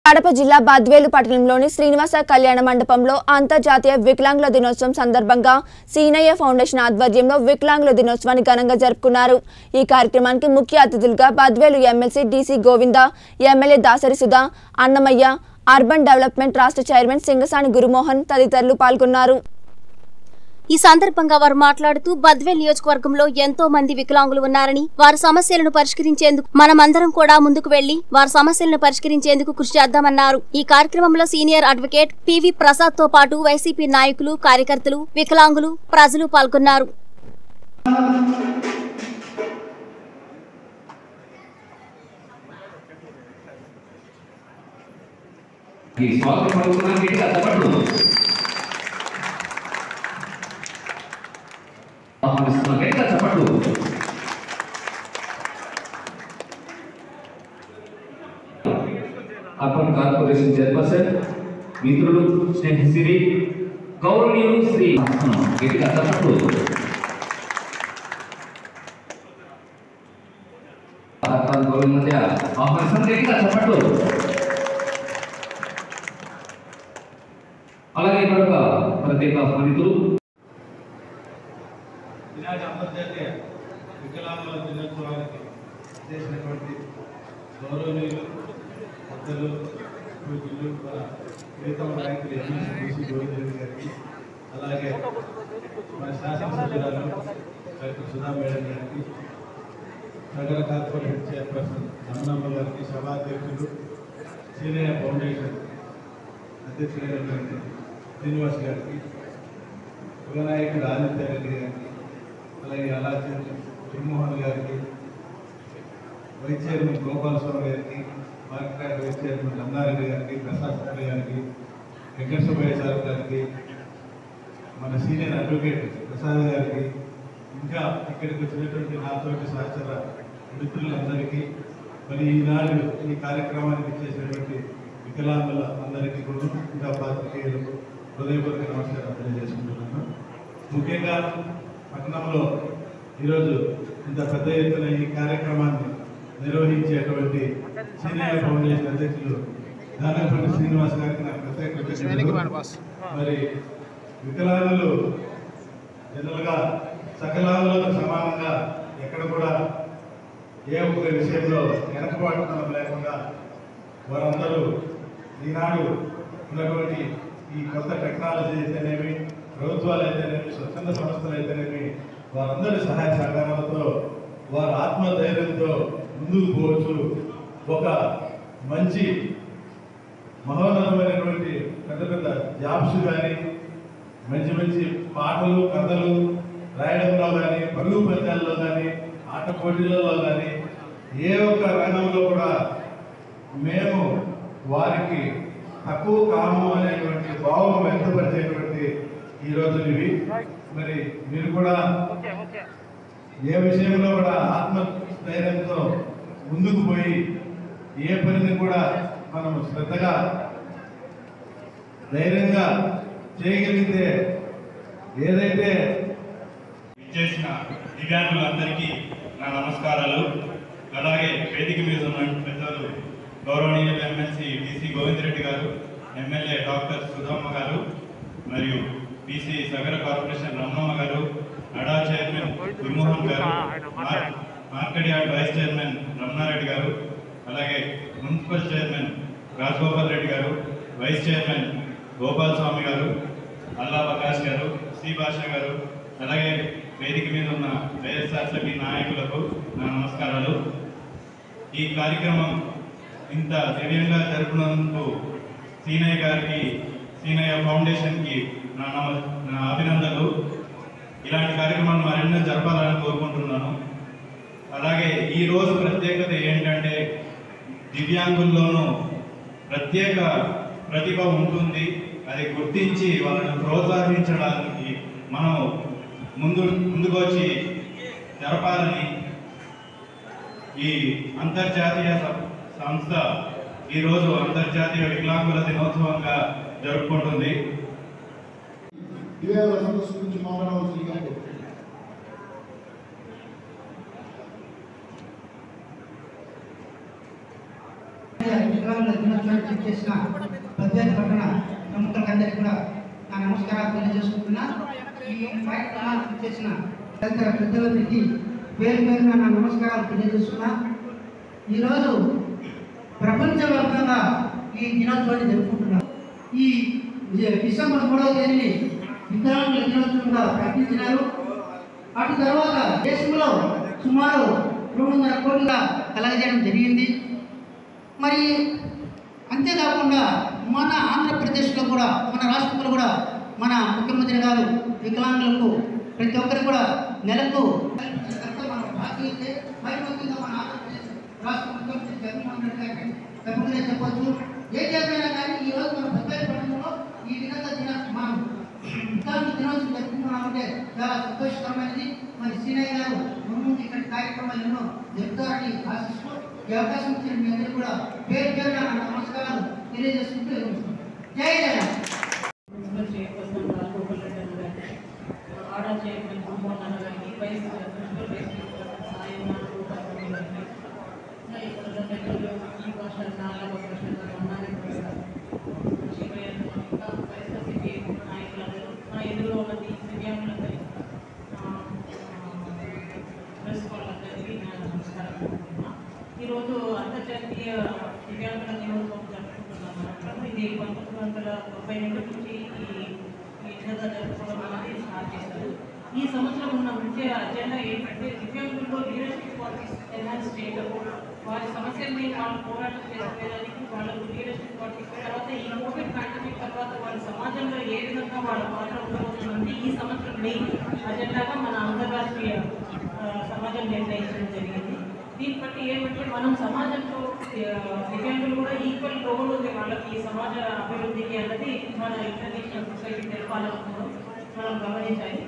కడప జిల్లా బద్వేలు పట్టణంలోని శ్రీనివాస కళ్యాణ మండపంలో అంతర్జాతీయ వికలాంగుల దినోత్సవం సందర్భంగా సీనయ్య ఫౌండేషన్ ఆధ్వర్యంలో వికలాంగుల దినోత్సవాన్ని ఘనంగా జరుపుకున్నారు। ఈ కార్యక్రమానికి ముఖ్య అతిథులుగా Badvel MLC DC Govinda, MLA Dasari Sudha, Annamayya, urban development trust chairman Singasani Gurumohan తదితరులు పాల్గొన్నారు। ఈ సందర్భంగా వారు మాట్లాడుతూ బద్వేల్ నియోజకవర్గంలో ఎంతో మంది వికలాంగులు ఉన్నారని, వారి సమస్యలను పరిష్కరించేందుకు మనమందరం కూడా ముందుకు వెళ్లి వారి సమస్యలను పరిష్కరించేందుకు కృషి చేద్దామన్నారు। ఈ కార్యక్రమంలో సీనియర్ అడ్వకేట్ పివి ప్రసాద్ తో పాటు వైసీపీ నాయకులు, కార్యకర్తలు, వికలాంగులు, ప్రజలు పాల్గొన్నారు। अर्बन कार्पोरेशन चेयरपर्सन मित्रुलु स्नेहसिरी गौरवनीयुलु श्री गट्टिगा चप्पट्लु आत्मान गौरव मध्य आह्वानिస్తాం गट्टिगा चप्पट्लु అలాగే మరొక ప్రత్యేక ఆహ్వానితులు ఈనాటి అంతర్జాతీయ వికలాంగుల దినోత్సవానికి చేసినటువంటి గౌరవనీయులు పెద్దలు పూజలు మన ప్రీతమ నాయకులు ఎమ్మెల్సీ గోవిందరెడ్డి గారికి, అలాగే మన శాసనసభ్యురాలు డాక్టర్ సుధా మేడం గారికి, నగర కార్పొరేషన్ చైర్పర్సన్ రమణమ్మ గారికి, సభాధ్యక్షులు సీనయ్య ఫౌండేషన్ అధ్యక్షులైనటువంటి శ్రీనివాస్ గారికి, యువనాయకుడు ఆదిత్య రెడ్డి గారికి, అలాగే అలాగే గురుమోహన్ గారికి, వైస్ చైర్మన్ గోపాలస్వామి గారికి, మార్కెట్ వైస్ చైర్మన్ రమణారెడ్డి గారికి, ప్రసాద్ గారికి, వెంకట సుబ్బయ్య సార్ గారికి, మన సీనియర్ అడ్వకేట్ ప్రసాద్ గారికి, ఇంకా ఇక్కడికి వచ్చినటువంటి నాతోటి సహచర మిత్రులందరికీ, మరి ఈనాడు ఈ కార్యక్రమానికి చేసినటువంటి వికలాంగుల అందరికీ కూడా ఇంకా పాత్రికేయులకు హృదయపూర్వక నమస్కారం తెలియజేసుకుంటున్నాను। ముఖ్యంగా పట్టణంలో ఈరోజు ఇంత పెద్ద ఎత్తున ఈ కార్యక్రమాన్ని నిర్వహించేటువంటి సీనియర్ ఫౌండేషన్ అధ్యక్షులు దానపల్లి శ్రీనివాస్ గారికి నాకు ప్రత్యేక కృతజ్ఞతలు। మరి వికలాంగులు జనరల్గా సకలాంగులకు సమానంగా ఎక్కడ కూడా ఏ ఒక్క విషయంలో వెనకబాటుతనం లేకుండా వారందరూ ఈనాడు ఉన్నటువంటి ఈ కొత్త టెక్నాలజీ అయితేనేమి, ప్రభుత్వాలు అయితేనేమి, స్వచ్ఛంద సంస్థలు అయితేనేమి, వారందరి సహాయ సహకారాలతో వారి ఆత్మధైర్యంతో ముందుకు పోవచ్చు। ఒక మంచి మహోన్నతమైనటువంటి పెద్ద పెద్ద జాబ్స్ కానీ, మంచి మంచి పాటలు, కథలు రాయడంలో కానీ, పరుగు పందాల్లో కానీ, ఆట పోటీలలో కానీ, ఏ ఒక్క రంగంలో కూడా మేము వారికి తక్కువ కాము అనేటువంటి భావం వ్యక్తపరిచేటువంటి ఈ రోజులు ఇవి। మరి మీరు కూడా ఏ విషయంలో కూడా ఆత్మధైర్యంతో ముందుకు పోయి ఏ పనిని కూడా మనం శ్రద్ధగా ధైర్యంగా చేయగలిగితే ఏదైతే చేసిన దివ్యాంగులందరికీ నా నమస్కారాలు। అలాగే వేదిక మీద ఉన్న పెద్దలు గౌరవనీయులు ఎమ్మెల్సీ డీసీ గోవిందరెడ్డి గారు, ఎమ్మెల్యే డాక్టర్ సుధమ్మ గారు, మరియు బీసీ నగర కార్పొరేషన్ రమణమ్మ గారు, అడా chairman Gurumohan garu, market yard vice chairman Ramana Reddy garu, అలాగే మున్సిపల్ చైర్మన్ రాజగోపాల్ రెడ్డి గారు, వైస్ చైర్మన్ గోపాల్ స్వామి గారు, అల్లా ప్రకాష్ గారు, సి భాష గారు, అలాగే వేదిక మీద ఉన్న వైఎస్ఆర్సీపీ నాయకులకు నా నమస్కారాలు। ఈ కార్యక్రమం ఇంత దివ్యంగా జరుపునందుకు సీనయ్య గారికి, సీనయ్య ఫౌండేషన్కి నా అభినందనలు। ఇలాంటి కార్యక్రమాలు మరెన్నో జరపాలని కోరుకుంటున్నాను। అలాగే ఈరోజు ప్రత్యేకత ఏంటంటే దివ్యాంగుల్లోనూ ప్రత్యేక ప్రతిభ ఉంటుంది, అది గుర్తించి వాళ్ళని ప్రోత్సహించడానికి మనం ముందుకొచ్చి జరపాలని ఈ అంతర్జాతీయ సంస్థ ఈరోజు అంతర్జాతీయ వికలాంగుల దినోత్సవంగా జరుపుకుంటుంది। వికలాంగుల దినోత్సవాన్ని అందరికీ కూడా నా నమస్కారాలు తెలియజేసుకుంటున్నా. ఈ కార్యక్రమానికి చేసిన తదితర పెద్దలందరికీ పేరు పేరున నా నమస్కారాలు తెలియజేస్తున్నా. ఈరోజు ప్రపంచవ్యాప్తంగా ఈ దినోత్సవాన్ని జరుపుకుంటున్నారు. ఈ డిసెంబర్ 3వ తేదీని వికలాంగుల దినోత్సవంగా ప్రకటించినారు. అటు తర్వాత దేశంలో సుమారు 200 కోట్ల కలగజేయడం జరిగింది. మరి అంతేకాకుండా మన ఆంధ్రప్రదేశ్లో కూడా మన రాష్ట్రంలో కూడా మన ముఖ్యమంత్రి గారు వికలాంగులకు ప్రతి ఒక్కరికి కూడా నెలకు మన బాధ్యత మరి ముఖ్యంగా మన ఆంధ్రప్రదేశ్ రాష్ట్ర ముఖ్యమంత్రి జగన్మోహన్ రెడ్డి గారికి తప్పకుండా చెప్పవచ్చు. ఏ చెప్పినా కానీ ఈరోజు మన బద్వేలు పట్టణంలో ఈ విధంగా మనం వికలాంగుల దినోత్సవం జరుపుకున్నామంటే చాలా సంతోషకరమైనది. మరి సీనయ్య గారు ముందు ఇక్కడ కార్యక్రమాలు ఎన్నో జరుపుతారని ఆశిస్తూ ఈ అవకాశం ఇచ్చిన మీ అందరూ కూడా పేరు పేరున నా నమస్కారాలు తెలియజేసుకుంటూ జై జగన్. ఈరోజు అంతర్జాతీయ దివ్యాంగుల దినోత్సవం జరుపుకుంటున్నాం. ఇది 1992 నుంచి ఈ విధంగా జరుపుకోవడం అనేది స్టార్ట్ చేశారు. ఈ సంవత్సరం ఉన్న ముఖ్య అజెండా ఏంటంటే దివ్యాంగుల్లో లీడర్షిప్ క్వాలిటీస్ ఎన్హాన్స్ చేయడం, వారి సమస్యల్ని వాళ్ళు పోరాటం చేసుకోవడానికి వాళ్ళకు లీడర్షిప్ క్వాలిటీస్, తర్వాత ఈ కోవిడ్ పాండమిక్ తర్వాత వాళ్ళ సమాజంలో ఏ విధంగా వాళ్ళ పాత్ర ఉండబోతుందంటే ఈ సంవత్సరం మెయిన్ అజెండాగా మన అంతర్రాష్ట్రీయ సమాజం నిర్ణయించడం జరిగింది. దీన్ని బట్టి ఏమంటే మనం సమాజంలో దివ్యాంగులు కూడా ఈక్వల్ రోల్ ఉంది వాళ్ళకి సమాజ అభివృద్ధికి అన్నది మన ఇంటర్నేషనల్ సొసైటీ తెలపాలను మనం గమనించాలి.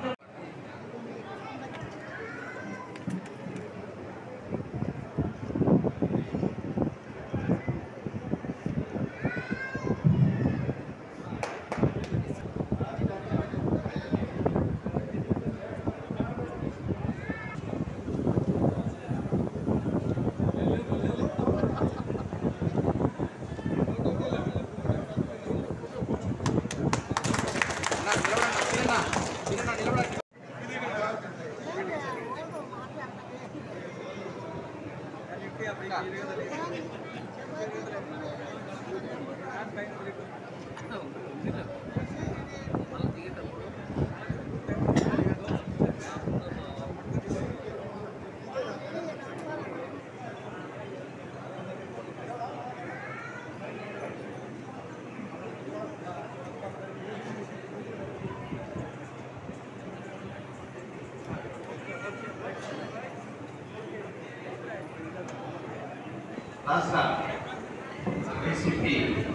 రాష్ట్ర వైసీపీ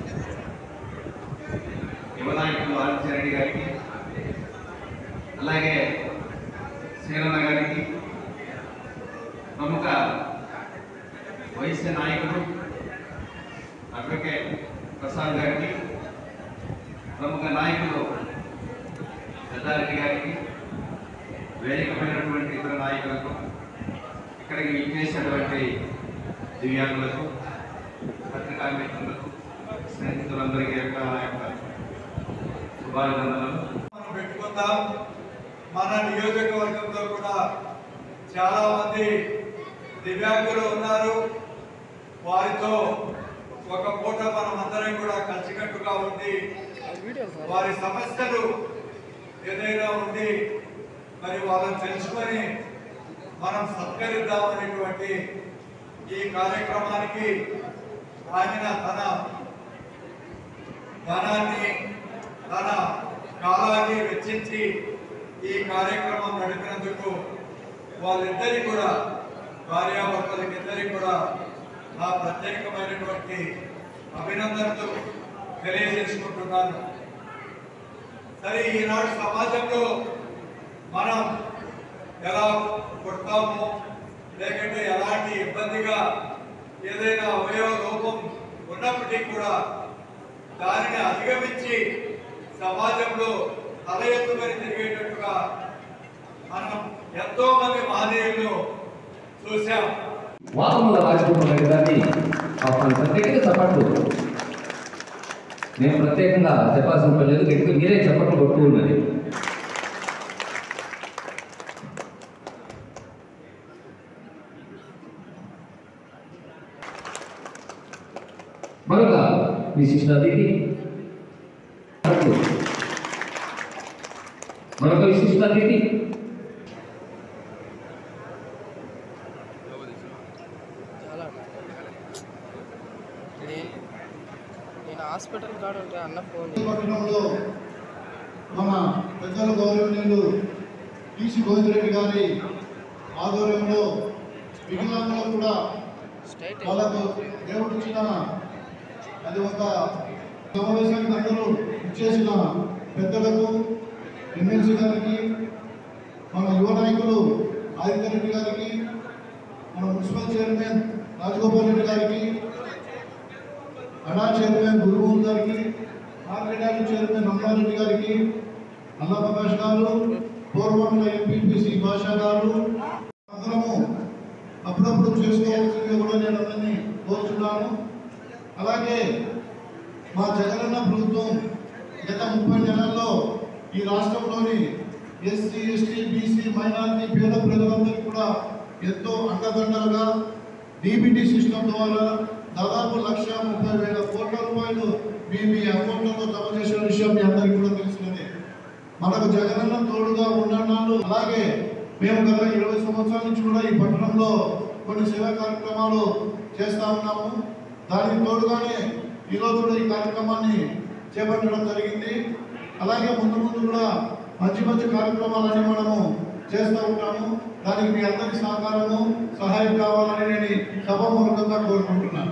యువ నాయకులు ఆదిత్యారెడ్డి గారికి, అలాగే శ్రీరన్న గారికి, ప్రముఖ వైశ్య నాయకులు అడ్వకేట్ ప్రసాద్ గారికి, ప్రముఖ నాయకులు పెద్దారెడ్డి గారికి, వేదికమైనటువంటి ఇతర నాయకులకు, ఇక్కడికి విచ్చేసినటువంటి దివ్యాంగులకు, పత్రికా మిత్రులకు, స్నేహితులందరికీ శుభాభినందనలు. మనం పెట్టుకుందాం. మన నియోజకవర్గంలో కూడా చాలా మంది దివ్యాంగులు ఉన్నారు. వారితో ఒక పూట మనం అందరం కూడా కలిసికట్టుగా ఉండి వారి సమస్యలు ఏదైనా ఉండి మరి వాళ్ళని తెలుసుకొని మనం సత్కరిద్దామనేటువంటి ఈ కార్యక్రమానికి ఆయన తన ధనాన్ని తన కాలాన్ని వెచ్చించి ఈ కార్యక్రమం నడిపినందుకు వాళ్ళిద్దరి కూడా భార్యాభర్తలకిద్దరికి కూడా నా ప్రత్యేకమైనటువంటి అభినందనలు తెలియజేసుకుంటున్నాను. సరే, ఈనాడు సమాజంలో మనం ఎలా పుడతాము, లేకంటే ఎలాంటి ఇబ్బందిగా ఏదైనా అవయవ లోపం ఉన్నప్పటికీ కూడా దానిని అధిగమించి సమాజంలో తల ఎత్తుకొని తిరిగేటట్టుగా మనం ఎంతో మంది మహనీయులను చూశాం. వామముల రాజగోపాల్ గారి గారిని ఆహ్వానించండి. చప్పట్లు. మేము ప్రత్యేకంగా చెప్పాల్సిన పని లేదు, గట్టిగా మీరే చెప్పట్లు కొట్టు ఉన్నది. మరొక విశిష్ట అతిథి, మరొక విశిష్ట అతిథి హాస్పిటల్ కాడ ఉంటే అన్న ఫోన్ పట్టణంలో మన పెద్దల గౌరవనీయులు టీసీ గోవిందరెడ్డి గారి ఆధ్వర్యంలో వికలాంగులు కూడా వాళ్ళకు దేవుడు ఇచ్చిన అది ఒక సమావేశానికి అందరూ ఇచ్చేసిన పెద్దలకు, ఎమ్మెల్సీ గారికి, మన యువ నాయకులు ఆదిత్య రెడ్డి గారికి, మన మున్సిపల్ చైర్మన్ రాజగోపాల్ రెడ్డి గారికి, అడా చైర్మన్ గురుమూల్ గారికి, మార్కెట్ చైర్మన్ అమ్మారెడ్డి గారికి, అల్లా ప్రకాష్ గారు, పూర్వంలో ఎంపీపీసీ భాషా గారు, అందరము అప్పుడప్పుడు చేసుకోవాల్సిందిగా కూడా నేను అందరినీ కోరుతున్నాను. అలాగే మా జగనన్న ప్రభుత్వం గత 30 నెలల్లో ఈ రాష్ట్రంలోని ఎస్సీ, ఎస్టీ, బీసీ, మైనారిటీ, పేద ప్రజలందరికీ కూడా ఎంతో అండదండలుగా డీబీటీ సిస్టమ్ ద్వారా దాదాపు 1,30,000 కోట్ల రూపాయలు మీ అకౌంట్లలో జమ చేసిన విషయం మీ అందరికీ కూడా తెలిసినదే. మనకు జగనన్న తోడుగా ఉన్నాడు. అలాగే మేము గత 20 సంవత్సరాల నుంచి కూడా ఈ పట్టణంలో కొన్ని సేవా కార్యక్రమాలు చేస్తూ ఉన్నాము. దానికి తోడుగానే ఈరోజు కూడా ఈ కార్యక్రమాన్ని చేపట్టడం జరిగింది. అలాగే ముందు కూడా మంచి మంచి కార్యక్రమాలన్నీ మనము చేస్తూ ఉంటాము. దానికి మీ అందరి సహకారము, సహాయం కావాలని నేను సభాముఖంగా కోరుకుంటున్నాను.